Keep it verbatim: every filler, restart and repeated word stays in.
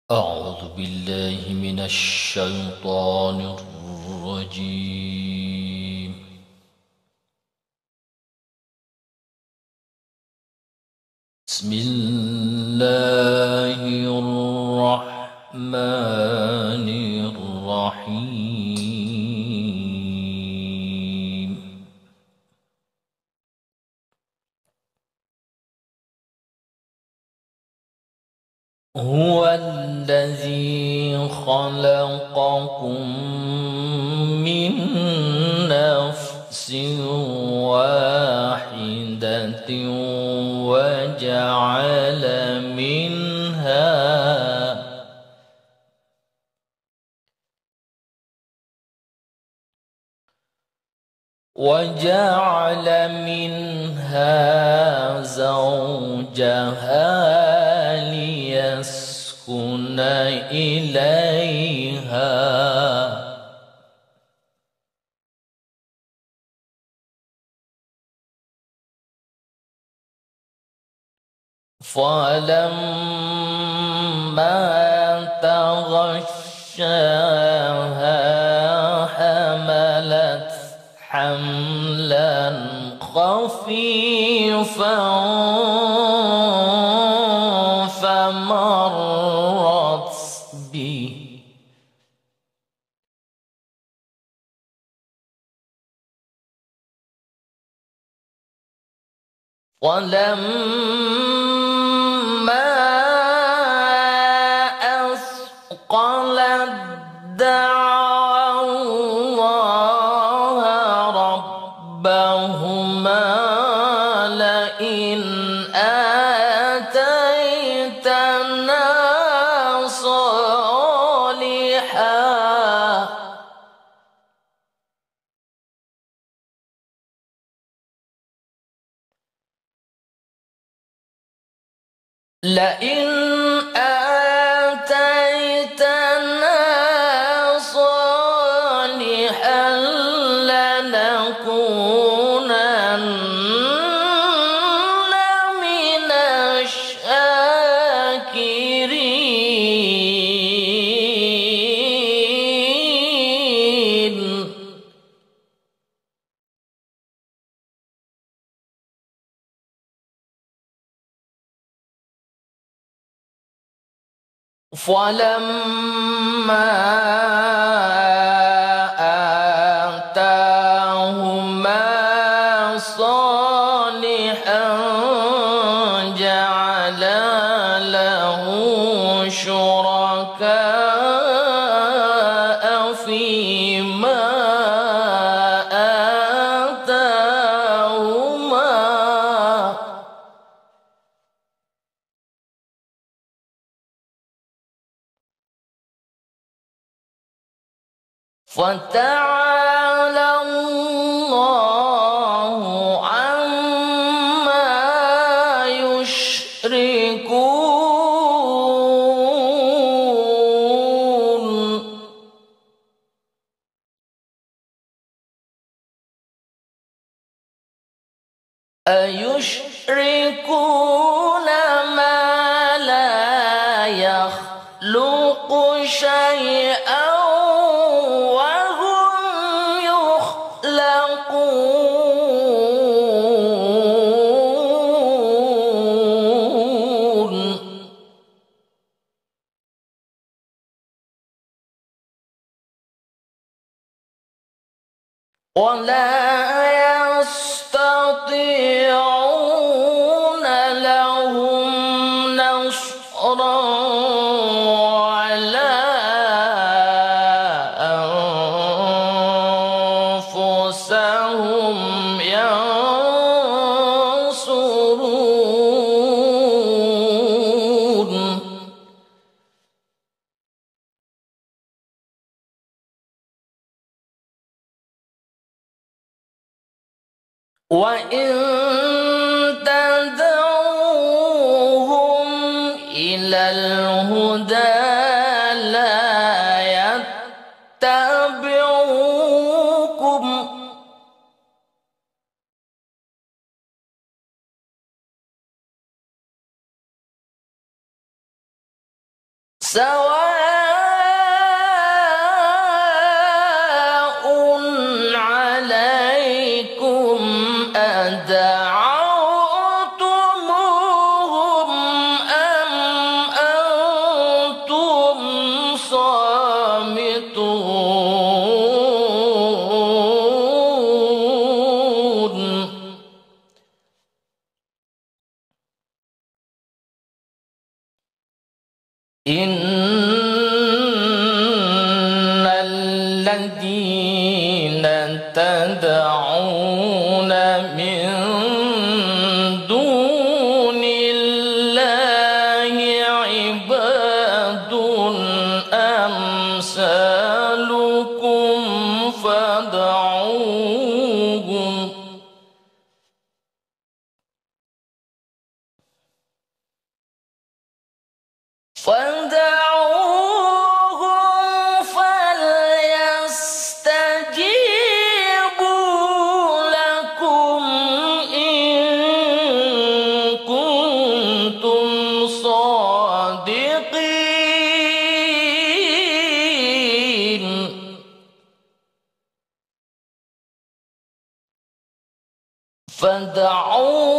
أعوذ بالله من الشيطان الرجيم. بسم الله الرحمن الرحيم. هو الذي خلقكم من نفس واحدة وجعل منها وجعل منها زوجها ليسكن إليها فلما تغشاها حملت حملا خفيفا فمرت به ولما أثقلت دعوا الله ربهما لئن آتيتنا صالحا لئن آتيتنا صالحا لنكونن من الشاكرين. فلما آتاهما صالحا جعلا له شركاء فيما آتاهما فتعالى الله عما يشركون. أيشركون ما لا يخلق شيئا وهم يخلقون. ولا يستطيعون لهم نصرا ولا أنفسهم ينصرون. وإن تدعوهم إلى الهدى لا يتبعوكم سواء عليكم أدعوتموهم أم أنتم صامتون إن الذين تدعون من دون الله عباد أمثالكم فادعوهم فادعوهم فليستجيبوا لكم إن كنتم صادقين فادعوهم